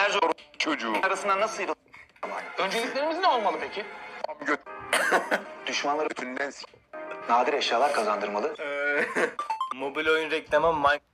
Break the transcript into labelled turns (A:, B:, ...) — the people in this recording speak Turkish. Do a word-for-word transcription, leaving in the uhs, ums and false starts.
A: Binlerce
B: Çocuğu.
A: arasından nasıl sıyrılır? Önceliklerimiz ne olmalı peki?
B: Göt.
A: Düşmanları
B: Götünden s-
A: nadir eşyalar kazandırmalı.
C: Mobil oyun reklamı Minecraft